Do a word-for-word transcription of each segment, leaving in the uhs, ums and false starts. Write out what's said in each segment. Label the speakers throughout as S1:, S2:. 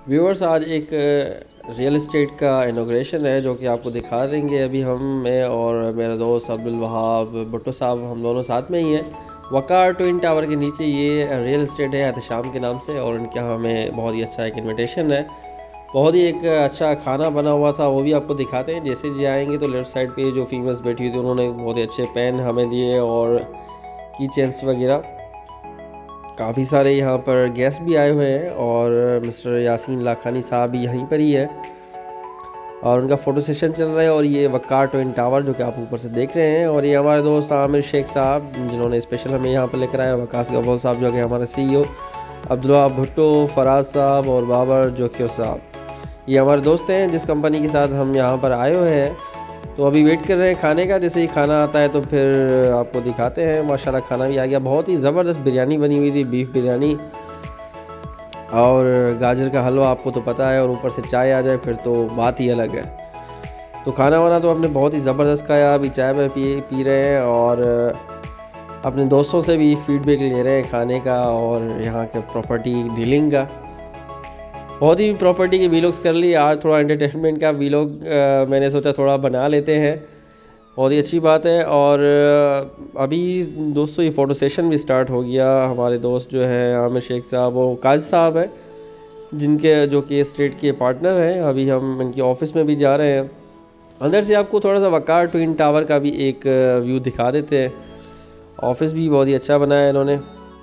S1: Viewers, आज एक real estate का इनॉग्रेशन है जो कि आपको दिखा देंगे। अभी हम मैं और मेरा दोस्त अब्दुल वहाब भुट्टो साहब हम दोनों साथ में ही हैं। वकार ट्विन टावर के नीचे ये रियल इस्टेट है एहतशाम के नाम से, और इनके यहाँ हमें बहुत ही अच्छा एक इन्विटेशन है। बहुत ही एक अच्छा खाना बना हुआ था, वो भी आपको दिखाते हैं। जैसे जी आएंगे तो लेफ़्ट साइड पे जो फीमेल्स बैठी हुई थी उन्होंने बहुत ही अच्छे पेन हमें दिए और की चेन्स वगैरह। काफ़ी सारे यहाँ पर गेस्ट भी आए हुए हैं और मिस्टर यासीन लाखानी साहब भी यहीं पर ही है और उनका फ़ोटो सेशन चल रहा है। और ये वकार ट्विन टावर जो कि आप ऊपर से देख रहे हैं, और ये हमारे दोस्त आमिर शेख साहब जिन्होंने स्पेशल हमें यहाँ पर लेकर आया, वकास गफूर साहब जो कि हमारे सीईओ, अब्दुल वहाब भुट्टो, फराज साहब और बाबर जोकियो साहब, ये हमारे दोस्त हैं जिस कंपनी के साथ हम यहाँ पर आए हुए हैं। तो अभी वेट कर रहे हैं खाने का। जैसे ही खाना आता है तो फिर आपको दिखाते हैं। माशाल्लाह खाना भी आ गया। बहुत ही ज़बरदस्त बिरयानी बनी हुई थी, बीफ बिरयानी और गाजर का हलवा, आपको तो पता है, और ऊपर से चाय आ जाए फिर तो बात ही अलग है। तो खाना वाना तो आपने बहुत ही ज़बरदस्त खाया। अभी चाय में पी पी रहे हैं और अपने दोस्तों से भी फीडबैक ले रहे हैं खाने का और यहाँ के प्रॉपर्टी डीलिंग का। बहुत ही प्रॉपर्टी की वीलॉग्स कर ली। आज थोड़ा एंटरटेनमेंट का वीलॉग मैंने सोचा थोड़ा बना लेते हैं, बहुत ही अच्छी बात है। और अभी दोस्तों ये फ़ोटो सेशन भी स्टार्ट हो गया। हमारे दोस्त जो हैं आमिर शेख साहब, वो काज साहब हैं जिनके जो कि स्टेट के पार्टनर हैं। अभी हम इनके ऑफिस में भी जा रहे हैं। अंदर से आपको थोड़ा सा वकार ट्विन टावर का भी एक व्यू दिखा देते हैं। ऑफिस भी बहुत ही अच्छा बनाया इन्होंने।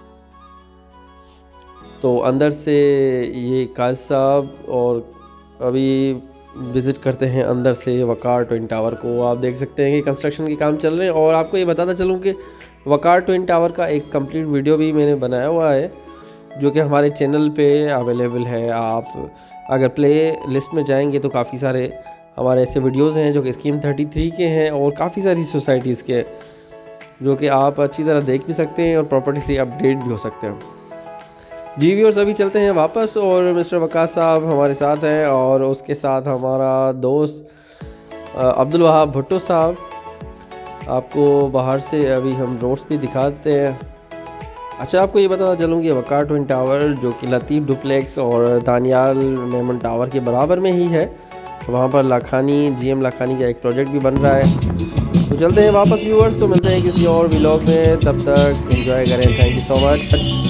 S1: तो अंदर से ये काज साहब, और अभी विज़िट करते हैं अंदर से वकार ट्विन टावर को। आप देख सकते हैं कि कंस्ट्रक्शन के काम चल रहे हैं। और आपको ये बताता चलूँ कि वकार ट्विन टावर का एक कंप्लीट वीडियो भी मैंने बनाया हुआ है जो कि हमारे चैनल पे अवेलेबल है। आप अगर प्ले लिस्ट में जाएंगे तो काफ़ी सारे हमारे ऐसे वीडियोज़ हैं जो कि स्कीम थर्टी थ्री के हैं और काफ़ी सारी सोसाइटीज़ के, जो कि आप अच्छी तरह देख भी सकते हैं और प्रॉपर्टी से अपडेट भी हो सकते हैं। जी व्यूअर्स, अभी चलते हैं वापस और मिस्टर वकास साहब हमारे साथ हैं और उसके साथ हमारा दोस्त अब्दुल वहाब भुट्टो साहब। आपको बाहर से अभी हम रोड्स भी दिखाते हैं। अच्छा, आपको ये बताना चलूँगी वकार ट्विन टावर जो कि लतीफ़ डुप्लेक्स और दानियाल मेमन टावर के बराबर में ही है। वहाँ पर लाखानी जीएम लाखानी का एक प्रोजेक्ट भी बन रहा है। तो चलते हैं वापस व्यूअर्स, तो मिलते हैं किसी और व्लॉग में। तब तक एंजॉय करें। Thank you so much.